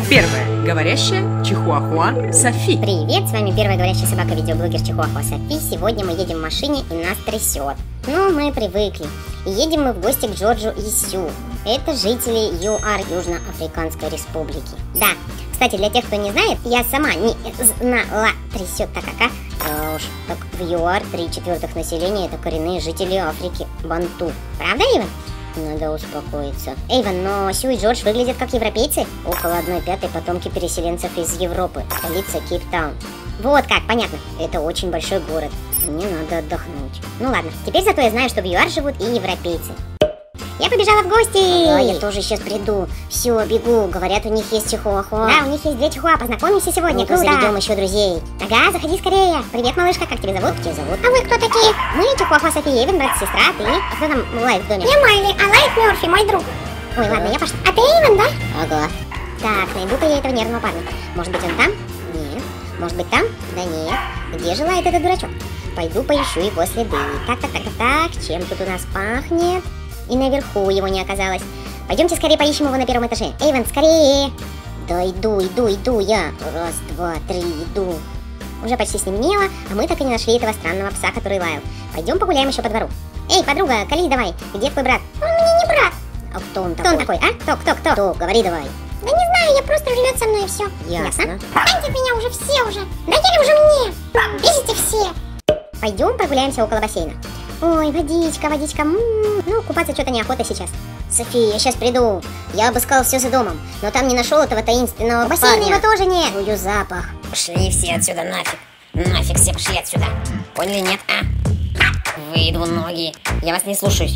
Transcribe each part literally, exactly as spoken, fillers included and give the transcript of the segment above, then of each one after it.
Первая говорящая чихуахуа Софи. Привет, с вами первая говорящая собака-видеоблогер чихуахуа Софи. Сегодня мы едем в машине и нас трясет. Ну, мы привыкли. И едем мы в гости к Джорджу и Сью. Это жители ЮАР, Южноафриканской Республики. Да, кстати, для тех, кто не знает, я сама не знала, трясет так как, а уж так в ЮАР три четвертых населения это коренные жители Африки, банту. Правда, Иван? Надо успокоиться. Эйвен, но Сью и Джордж выглядят как европейцы. Около одной пятой потомки переселенцев из Европы. Столица Кейптаун. Вот как, понятно. Это очень большой город. Мне надо отдохнуть. Ну ладно, теперь зато я знаю, что в ЮАР живут и европейцы. Я побежала в гости! Ага, я тоже сейчас приду. Все, бегу. Говорят, у них есть чихуахуа. Да, у них есть две чихуа. Познакомимся сегодня. Ну-ка, заведем еще друзей. Ага, заходи скорее. Привет, малышка. Как тебя зовут? Как тебя зовут? А вы кто такие? Мы чихуахуа Софи, Эйвен, брат, сестра. Ты? А кто там лает в доме? Я Майли, а лает Мерфи, мой друг. Ой, ага. Ладно, я пошла. А ты Эйвен, да? Ага. Так, найду-ка я этого нервного парня. Может быть, он там? Нет. Может быть, там? Да нет. Где же лает этот дурачок? Пойду поищу его следы. Так, так, так, так, так. Чем тут у нас пахнет? И наверху его не оказалось. Пойдемте скорее поищем его на первом этаже. Эйвен, скорее! Да иду, иду, иду я. Раз, два, три, иду. Уже почти стемнело, а мы так и не нашли этого странного пса, который лаял. Пойдем погуляем еще по двору. Эй, подруга, кали давай. Где твой брат? Он мне не брат. А кто он такой? Кто он такой, а? Кто, кто, кто? Кто? Говори давай. Да не знаю, я просто живет со мной и все. Ясно. Станьте от меня уже все уже. Надели уже мне. Бесите все. Пойдем прогуляемся около бассейна. Ой, водичка, водичка. М-м-м. Ну, купаться что-то неохота сейчас. Софи, я сейчас приду. Я обыскал все за домом, но там не нашел этого таинственного бассейна. Бассейна его тоже нет. Чую запах. Пошли все отсюда нафиг. Нафиг все пошли отсюда. Поняли, нет, а? Вы двуногие. Я вас не слушаюсь.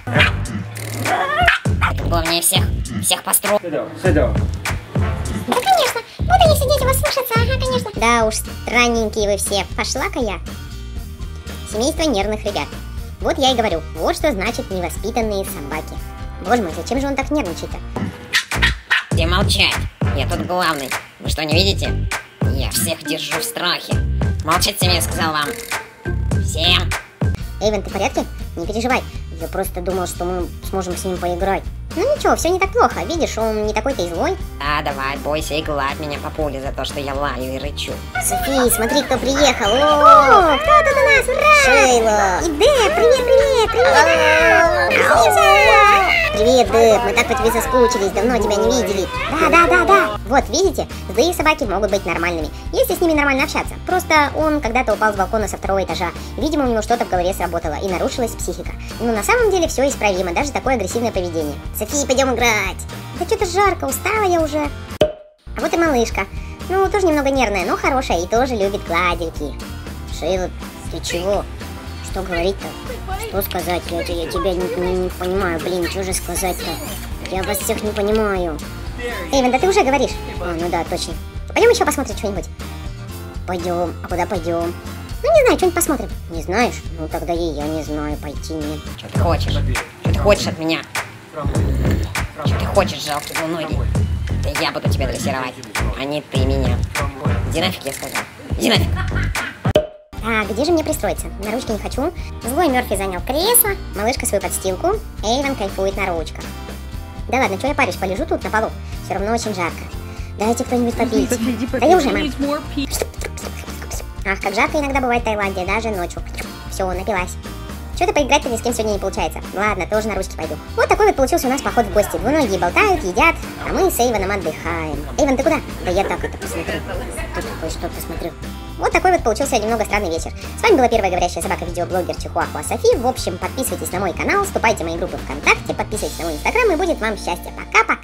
Главнее всех. Всех построил. Да, конечно. Буду я сидеть и вас слушаться. Ага, конечно. Да уж, странненькие вы все. Пошла-ка я. Семейство нервных ребят. Вот я и говорю, вот что значит невоспитанные собаки. Боже мой, зачем же он так нервничает-то? Все молчать. Я тут главный. Вы что, не видите? Я всех держу в страхе. Молчать всем, я сказал вам. Всем. Эйвен, ты в порядке? Не переживай. Я просто думал, что мы сможем с ним поиграть. Ну ничего, все не так плохо. Видишь, он не такой-то и злой. А, давай, бойся и гладь меня по полю за то, что я лаю и рычу. Софи, смотри, кто приехал. О, О, кто тут у нас? Ура! Шейла. И Дэд, привет, привет, привет. Привет, Дэд, мы так по тебе соскучились, давно тебя не видели. Да, да, да, да. Вот, видите, злые собаки могут быть нормальными, если с ними нормально общаться. Просто он когда-то упал с балкона со второго этажа. Видимо, у него что-то в голове сработало и нарушилась психика. Но на самом деле все исправимо, даже такое агрессивное поведение. Софи, пойдем играть. Да что-то жарко, устала я уже. А вот и малышка. Ну, тоже немного нервная, но хорошая и тоже любит гладильки. Шейла, ты чего? Что говорить-то? Что сказать? Я, я тебя не, не, не понимаю, блин, что же сказать-то? Я вас всех не понимаю. Эйвен, да ты уже говоришь. А, ну да, точно. Пойдем еще посмотрим что-нибудь. Пойдем. А куда пойдем? Ну не знаю, что-нибудь посмотрим. Не знаешь? Ну тогда и я не знаю, пойти нет. Что ты хочешь? Что ты хочешь от меня? Что ты хочешь, жалкий двуногий? Да я буду тебя дрессировать, а не ты меня. Иди нафиг, я сказал. Иди нафиг. А где же мне пристроиться? На ручке не хочу. Злой Мерфи занял кресло, малышка свою подстилку, Эйвен кайфует на ручках. Да ладно, что я парюсь, полежу тут на полу. Все равно очень жарко. Дайте кто-нибудь попить. Да я уже, мам. Ах, как жарко иногда бывает в Таиланде, даже ночью. Все, напилась. Что-то поиграть-то ни с кем сегодня не получается. Ладно, тоже на ручки пойду. Вот такой вот получился у нас поход в гости. Двуногие болтают, едят, а мы с Эйвеном отдыхаем. Эйвен, ты куда? Да я так это посмотрю. Тут кое-что посмотрю. Вот такой вот получился немного странный вечер. С вами была первая говорящая собака-видеоблогер чихуахуа Софи. В общем, подписывайтесь на мой канал, вступайте в мои группы ВКонтакте, подписывайтесь на мой инстаграм и будет вам счастье. Пока-пока!